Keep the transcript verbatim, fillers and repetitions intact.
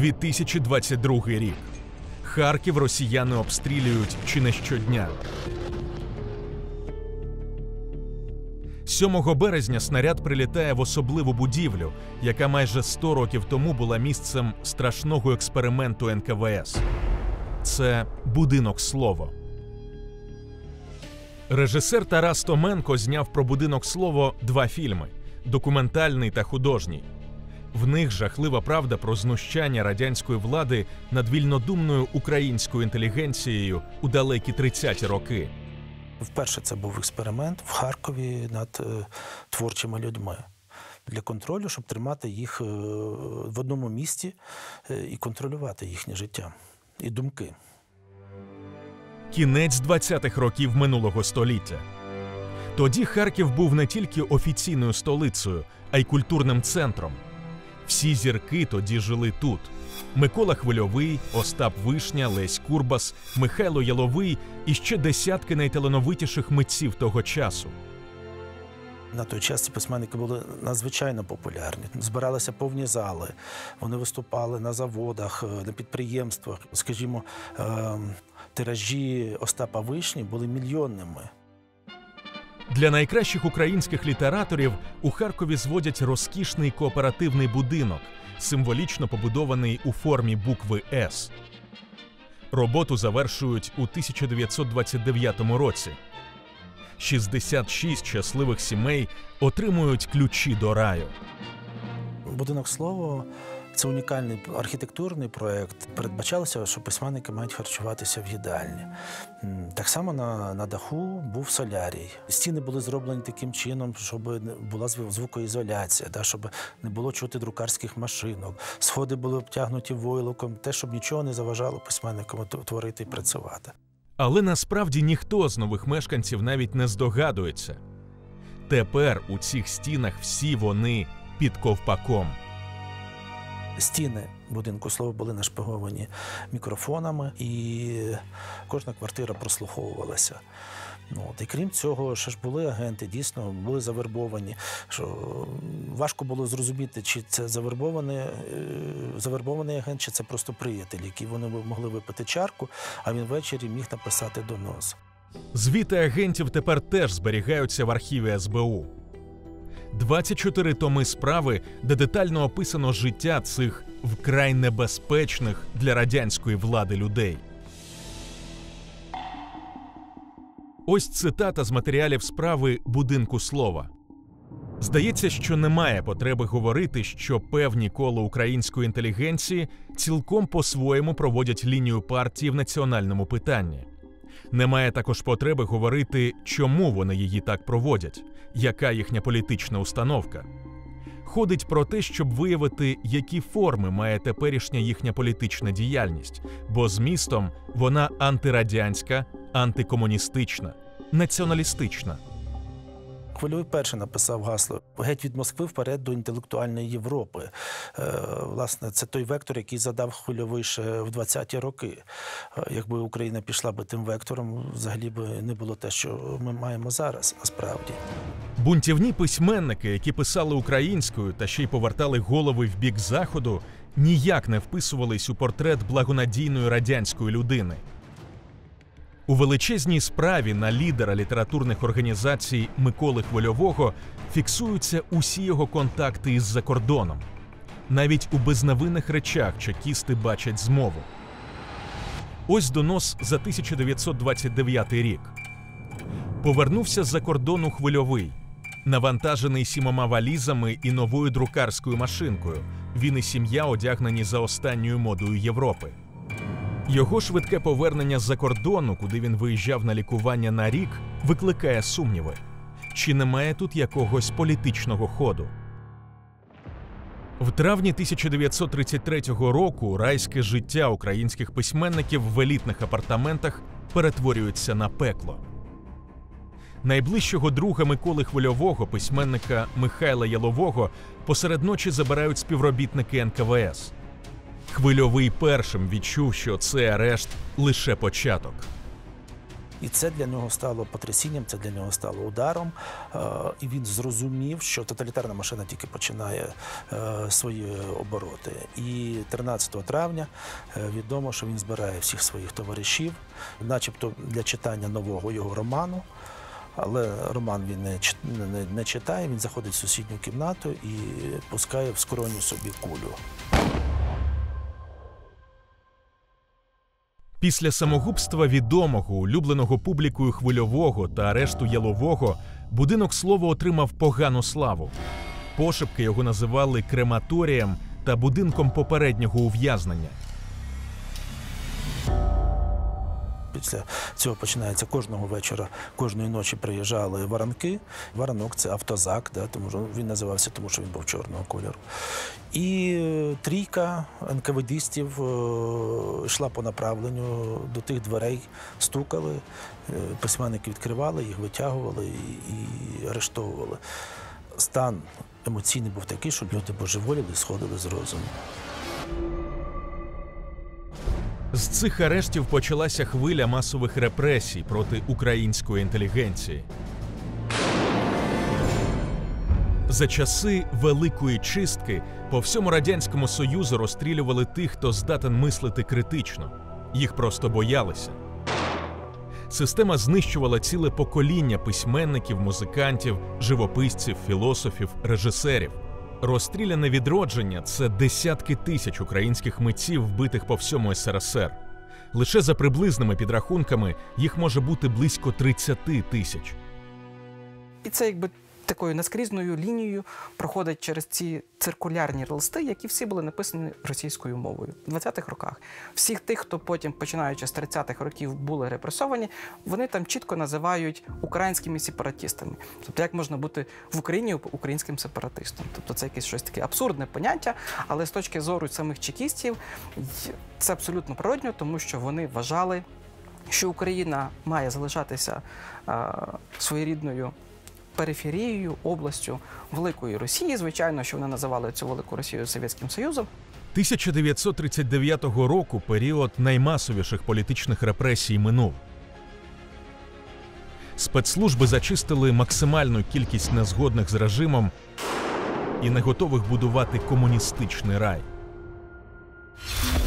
дві тисячі двадцять другий рік. Харків росіяни обстрілюють чи не щодня. сьомого березня снаряд прилітає в особливу будівлю, яка майже сто років тому була місцем страшного експерименту ен ка ве ес. Це «Будинок Слово». Режисер Тарас Томенко зняв про «Будинок Слово» два фільми – документальний та художній. В них жахлива правда про знущання радянської влади над вільнодумною українською інтелігенцією у далекі тридцяті роки. Вперше це був експеримент в Харкові над е, творчими людьми. Для контролю, щоб тримати їх е, в одному місці е, і контролювати їхнє життя і думки. Кінець двадцятих років минулого століття. Тоді Харків був не тільки офіційною столицею, а й культурним центром. Всі зірки тоді жили тут. Микола Хвильовий, Остап Вишня, Лесь Курбас, Михайло Яловий і ще десятки найталановитіших митців того часу. На той час ці письменники були надзвичайно популярні. Збиралися повні зали, вони виступали на заводах, на підприємствах. Скажімо, тиражі Остапа Вишні були мільйонними. Для найкращих українських літераторів у Харкові зводять розкішний кооперативний будинок, символічно побудований у формі букви «С». Роботу завершують у тисяча дев'ятсот двадцять дев'ятому році. шістдесят шість щасливих сімей отримують ключі до раю. «Будинок Слово» – це унікальний архітектурний проєкт. Передбачалося, що письменники мають харчуватися в їдальні. Так само на, на даху був солярій. Стіни були зроблені таким чином, щоб була звукоізоляція, да, щоб не було чути друкарських машинок. Сходи були обтягнуті войлоком, те, щоб нічого не заважало письменникам творити і працювати. Але насправді ніхто з нових мешканців навіть не здогадується. Тепер у цих стінах всі вони під ковпаком. Стіни «Будинку Слово» були нашпиговані мікрофонами, і кожна квартира прослуховувалася. Ну, от, і крім цього, ще ж були агенти, дійсно, були завербовані. Що важко було зрозуміти, чи це завербований, завербований агент, чи це просто приятель, який вони могли випити чарку, а він ввечері міг написати донос. Звіти агентів тепер теж зберігаються в архіві ес бе у. двадцять чотири томи справи, де детально описано життя цих вкрай небезпечних для радянської влади людей. Ось цитата з матеріалів справи «Будинку Слова». Здається, що немає потреби говорити, що певні кола української інтелігенції цілком по-своєму проводять лінію партії в національному питанні. Немає також потреби говорити, чому вони її так проводять, яка їхня політична установка. Ходить про те, щоб виявити, які форми має теперішня їхня політична діяльність, бо змістом вона антирадянська, антикомуністична, націоналістична. Хвильовий перший написав гасло «Геть від Москви вперед до інтелектуальної Європи». Е, власне, це той вектор, який задав Хвильовий ще в двадцяті роки. Е, якби Україна пішла би тим вектором, взагалі би не було те, що ми маємо зараз, насправді. Бунтівні письменники, які писали українською та ще й повертали голови в бік Заходу, ніяк не вписувались у портрет благонадійної радянської людини. У величезній справі на лідера літературних організацій Миколи Хвильового фіксуються усі його контакти із-за кордоном. Навіть у безневинних речах чекісти бачать змову. Ось донос за тисяча дев'ятсот двадцять дев'ятий рік. Повернувся з-за кордону Хвильовий, навантажений сімома валізами і новою друкарською машинкою. Він і сім'я одягнені за останньою модою Європи. Його швидке повернення з-за кордону, куди він виїжджав на лікування на рік, викликає сумніви. Чи немає тут якогось політичного ходу? В травні тисяча дев'ятсот тридцять третього року райське життя українських письменників в елітних апартаментах перетворюється на пекло. Найближчого друга Миколи Хвильового, письменника Михайла Ялового, посеред ночі забирають співробітники ен ка ве ес. Хвильовий першим відчув, що цей арешт – лише початок. І це для нього стало потрясінням, це для нього стало ударом. І він зрозумів, що тоталітарна машина тільки починає свої обороти. І тринадцятого травня відомо, що він збирає всіх своїх товаришів, начебто для читання нового його роману. Але роман він не, не, не читає, він заходить в сусідню кімнату і пускає в скроню собі кулю. Після самогубства відомого, улюбленого публікою Хвильового та арешту Ялового, будинок слова отримав погану славу. Пошепки його називали крематорієм та будинком попереднього ув'язнення. Після цього починається кожного вечора, кожної ночі приїжджали варанки. Варанок – це автозак, да, тому що він називався, тому що він був чорного кольору. І трійка ен ка ве дистів йшла по направленню, до тих дверей стукали, письменники відкривали, їх витягували і, і арештовували. Стан емоційний був такий, що люди божеволіли, сходили з розуму. З цих арештів почалася хвиля масових репресій проти української інтелігенції. За часи Великої чистки по всьому Радянському Союзу розстрілювали тих, хто здатен мислити критично. Їх просто боялися. Система знищувала ціле покоління письменників, музикантів, живописців, філософів, режисерів. Розстріляне відродження – це десятки тисяч українських митців, вбитих по всьому ес ер ес ер. Лише за приблизними підрахунками їх може бути близько тридцять тисяч. І це якби такою наскрізною лінією проходить через ці циркулярні листи, які всі були написані російською мовою. В двадцятих роках всіх тих, хто потім, починаючи з тридцятих років, були репресовані, вони там чітко називають українськими сепаратистами. Тобто, як можна бути в Україні українським сепаратистом? Тобто, це якесь щось таке абсурдне поняття, але з точки зору самих чекістів це абсолютно природньо, тому що вони вважали, що Україна має залишатися а, своєрідною периферією, областю Великої Росії. Звичайно, що вони називали цю Велику Росію Совєтським Союзом. тисяча дев'ятсот тридцять дев'ятого року період наймасовіших політичних репресій минув. Спецслужби зачистили максимальну кількість незгодних з режимом і не готових будувати комуністичний рай.